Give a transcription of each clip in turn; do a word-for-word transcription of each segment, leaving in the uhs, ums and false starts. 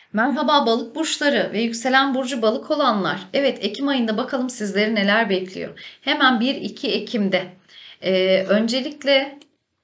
Merhaba balık burçları ve yükselen burcu balık olanlar. Evet, Ekim ayında bakalım sizleri neler bekliyor. Hemen bir iki Ekim'de. Ee, öncelikle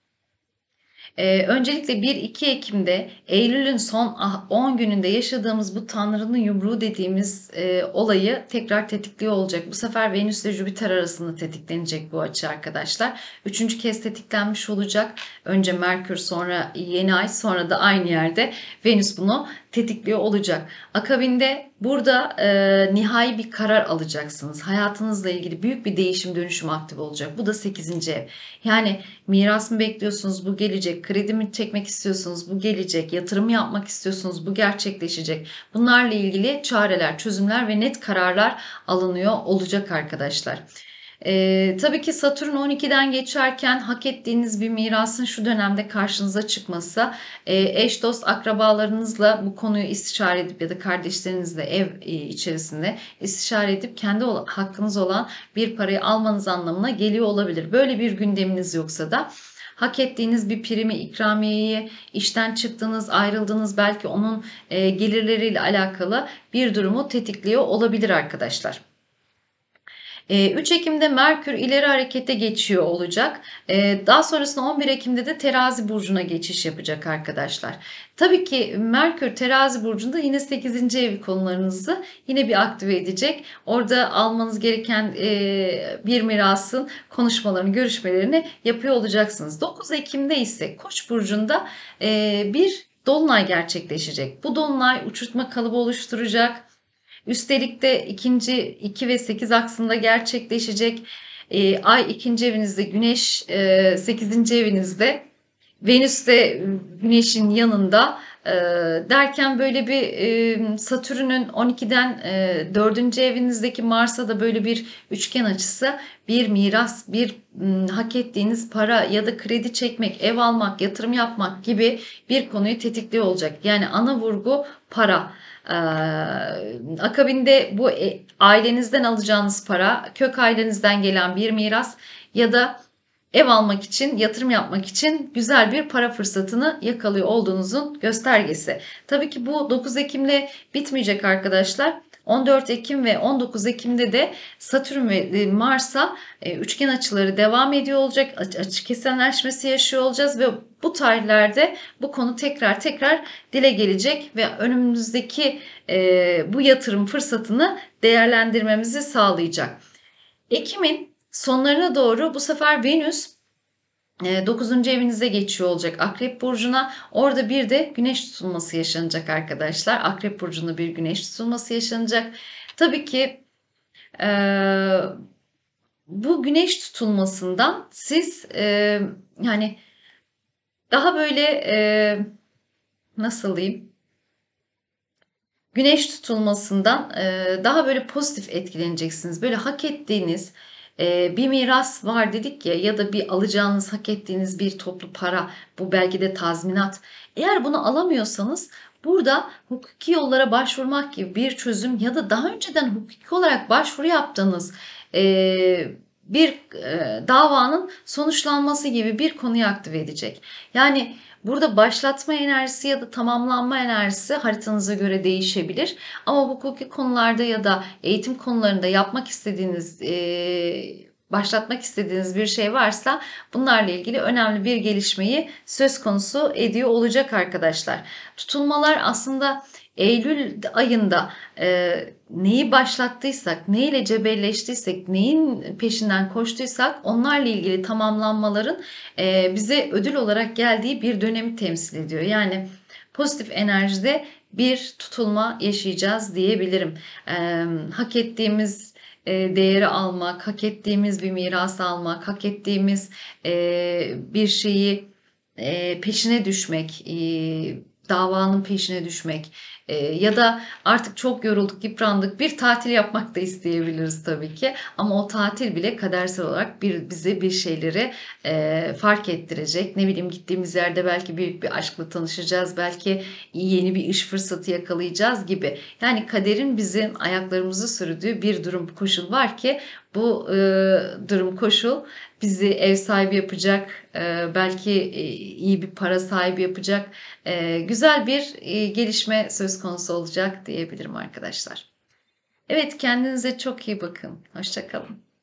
ee, öncelikle bir iki Ekim'de Eylül'ün son ah- on gününde yaşadığımız bu Tanrı'nın yumruğu dediğimiz e, olayı tekrar tetikliyor olacak. Bu sefer Venüs ile Jüpiter arasında tetiklenecek bu açı arkadaşlar. Üçüncü kez tetiklenmiş olacak. Önce Merkür, sonra yeni ay, sonra da aynı yerde Venüs bunu tetikliyor olacak. Akabinde burada e, nihai bir karar alacaksınız. Hayatınızla ilgili büyük bir değişim dönüşüm aktif olacak. Bu da sekizinci ev. Yani miras mı bekliyorsunuz? Bu gelecek. Kredi mi çekmek istiyorsunuz? Bu gelecek. Yatırım yapmak istiyorsunuz? Bu gerçekleşecek. Bunlarla ilgili çareler, çözümler ve net kararlar alınıyor olacak arkadaşlar. Ee, tabii ki Satürn on ikiden geçerken hak ettiğiniz bir mirasın şu dönemde karşınıza çıkması, e, eş dost akrabalarınızla bu konuyu istişare edip ya da kardeşlerinizle ev e, içerisinde istişare edip kendi hakkınız olan bir parayı almanız anlamına geliyor olabilir. Böyle bir gündeminiz yoksa da hak ettiğiniz bir primi, ikramiyeyi, işten çıktınız, ayrıldınız, belki onun e, gelirleriyle alakalı bir durumu tetikliyor olabilir arkadaşlar. üç Ekim'de Merkür ileri harekete geçiyor olacak. Daha sonrasında on bir Ekim'de de Terazi burcuna geçiş yapacak arkadaşlar. Tabii ki Merkür Terazi burcunda yine sekizinci ev konularınızı yine bir aktive edecek. Orada almanız gereken bir mirasın konuşmalarını, görüşmelerini yapıyor olacaksınız. dokuz Ekim'de ise Koç burcunda bir dolunay gerçekleşecek. Bu dolunay uçurtma kalıbı oluşturacak. Üstelik de ikinci iki ve sekiz aksında gerçekleşecek. E, ay ikinci evinizde, Güneş e, sekizinci evinizde, Venüs de Güneş'in yanında e, derken böyle bir e, Satürn'ün on ikiden e, dördüncü evinizdeki Mars'a da böyle bir üçgen açısı, bir miras, bir m, hak ettiğiniz para ya da kredi çekmek, ev almak, yatırım yapmak gibi bir konuyu tetikliyor olacak. Yani ana vurgu para. Ee, akabinde bu e, ailenizden alacağınız para, kök ailenizden gelen bir miras ya da ev almak için, yatırım yapmak için güzel bir para fırsatını yakalıyor olduğunuzun göstergesi. Tabii ki bu dokuz Ekim'le bitmeyecek arkadaşlar. on dört Ekim ve on dokuz Ekim'de de Satürn ve e, Mars'a e, üçgen açıları devam ediyor olacak. Açı kesenleşmesi yaşıyor olacağız ve bu tarihlerde bu konu tekrar tekrar dile gelecek ve önümüzdeki e, bu yatırım fırsatını değerlendirmemizi sağlayacak. Ekim'in sonlarına doğru bu sefer Venüs dokuzuncu evinize geçiyor olacak Akrep Burcu'na. Orada bir de güneş tutulması yaşanacak arkadaşlar. Akrep Burcu'nda bir güneş tutulması yaşanacak. Tabii ki e, bu güneş tutulmasından siz e, yani daha böyle e, nasıl diyeyim? Güneş tutulmasından e, daha böyle pozitif etkileneceksiniz. Böyle hak ettiğiniz e, bir miras var dedik ya ya da bir alacağınız hak ettiğiniz bir toplu para, bu belki de tazminat. Eğer bunu alamıyorsanız burada hukuki yollara başvurmak gibi bir çözüm ya da daha önceden hukuki olarak başvuru yaptığınız e, bir e, davanın sonuçlanması gibi bir konuyu aktive edecek. Yani burada başlatma enerjisi ya da tamamlanma enerjisi haritanıza göre değişebilir. Ama hukuki konularda ya da eğitim konularında yapmak istediğiniz, e, başlatmak istediğiniz bir şey varsa bunlarla ilgili önemli bir gelişmeyi söz konusu ediyor olacak arkadaşlar. Tutulmalar aslında Eylül ayında e, neyi başlattıysak, neyle cebelleştiysek, neyin peşinden koştuysak onlarla ilgili tamamlanmaların e, bize ödül olarak geldiği bir dönemi temsil ediyor. Yani pozitif enerjide bir tutulma yaşayacağız diyebilirim. E, hak ettiğimiz e, değeri almak, hak ettiğimiz bir miras almak, hak ettiğimiz e, bir şeyi e, peşine düşmek, e, davanın peşine düşmek e, ya da artık çok yorulduk, yıprandık, bir tatil yapmak da isteyebiliriz tabii ki. Ama o tatil bile kadersel olarak bir bize bir şeyleri e, fark ettirecek. Ne bileyim, gittiğimiz yerde belki büyük bir aşkla tanışacağız, belki yeni bir iş fırsatı yakalayacağız gibi. Yani kaderin bizim ayaklarımızı sürdüğü bir durum, koşul var ki Bu e, durum, koşul bizi ev sahibi yapacak, e, belki e, iyi bir para sahibi yapacak, e, güzel bir e, gelişme söz konusu olacak diyebilirim arkadaşlar. Evet, kendinize çok iyi bakın. Hoşça kalın.